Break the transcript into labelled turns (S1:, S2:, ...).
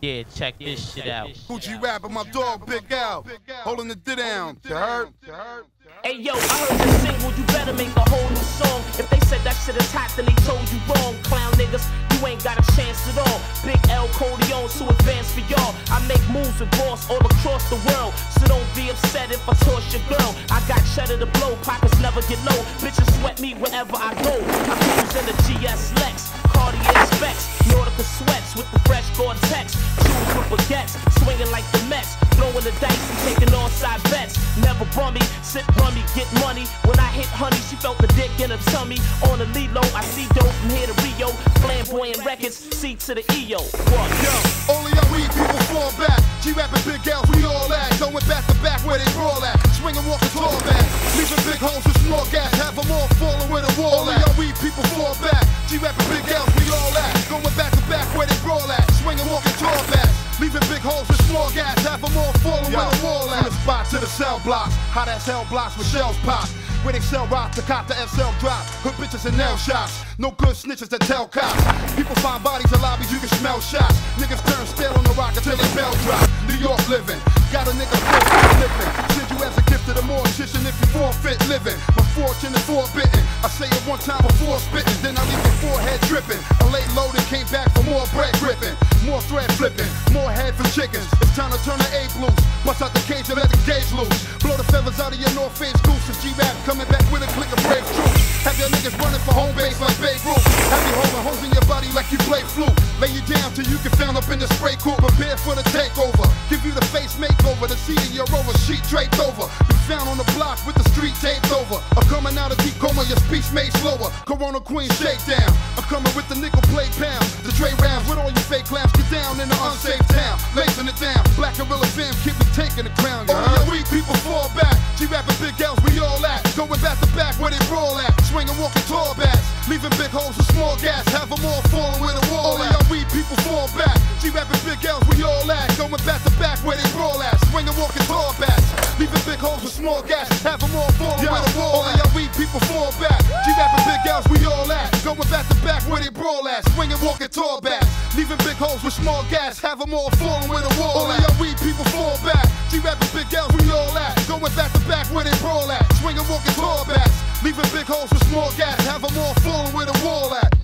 S1: Yeah, check this shit out.
S2: Gucci rap and my dog Big Al, holding the D down. You heard?
S3: Hey yo, I heard the single, you better make a whole new song. If they said that shit is hot, then they told you wrong. Clown niggas, you ain't got a chance at all. Big L Corleone, so advanced for y'all. I make moves with boss all across the world, so don't be upset if I toss your girl. I got cheddar to blow, pockets never get low. Bitches sweat me wherever I go. I cruise in the GS Lex, Cartier specs, Nautica sweats with the fresh Gore-Tex. Shoes with baguettes, swinging like the Mets, throwing the dice and taking all side bets. Never bummy, sit bummy, get money. When I hit honey, she felt the dick in her tummy. On the Lilo, I see dope from here to Rio. Flamboyant records, C to the EO. What?
S2: Yo, only our weed people fall back. G-rapping Big L's, we all at. Going back to back where they brawl at. Swinging, walking tall back. Leaving big holes with small gas. Have them all falling where the wall at. Only our weed people fall back. G-rapping Big L's, we all at. Going back to back where they brawl at. Swinging, walking tall back. Leaving big holes with small gas. Have them all falling where the wall at. From the spot to the cell blocks. Hot as hell blocks with shells pop. Where they sell rock, the cop, the SL drop. Hood bitches and nail shops. No good snitches that tell cops. People find bodies in lobbies, you can smell shots. Niggas turn stale on the rock until they bell drop. New York living, got a nigga living. Send you as a gift to the mortician if you forfeit living. My fortune is forbidden. I say it one time before spitting, then I leave your forehead dripping. I laid low and came back for more bread gripping. More thread flipping, more head for chickens. It's time to turn the A loose. Bust out the cage and let the gauge loose. Blow the feathers out of your North Face goose. And G-Rap coming back with a click of brave troops. Have your niggas running for home base like Babe Ruth. Have you holding holes in your body like you play flute. Lay you down till you get found up in the spray cool. Prepare for the takeover. Give you the face makeover. The seat of your rover, sheet draped over. You found on the block with the street taped over. I'm coming out of deep coma, your speech made slower. Corona Queen shakedown. I'm coming with the nickel plate pounds. The Dre rounds with all you fake clowns. Get down in the unsafe town. Lacing it down. Black Gorilla fam, keep me taking the crown. Only your weak people fall back. G-rapping Big L's, we all at. Going back to back where they brawl at. Swinging, walking tall bats. Leaving big holes with small gas. Have them all falling where the wall at. Only our weak people fall back. G-rapping Big L's, we all at. Going back to back where they brawl at. Swinging, walking tall bats. Leaving big holes with small gas. Have them all falling where the wall at. Only our weak people fall back. G-rapping Big L's, we all at. Going back to back where they brawl at. Swinging, walking tall bats. Leaving big holes with small gas. Have them all falling where the wall at. Only our weak people fall back. G-rapping Big L's, we all at. Going back to back where they brawl at. Swinging, walking tall bats. Leaving big holes with small gas. Have them all falling where the wall at.